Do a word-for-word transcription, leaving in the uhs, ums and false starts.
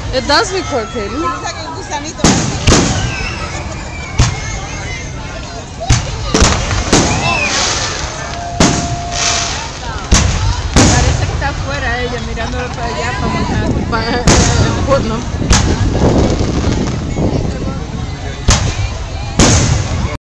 It does record, Katie. Parece que está afuera ella mirándolo para allá para montar. But, uh, uh, Putnam.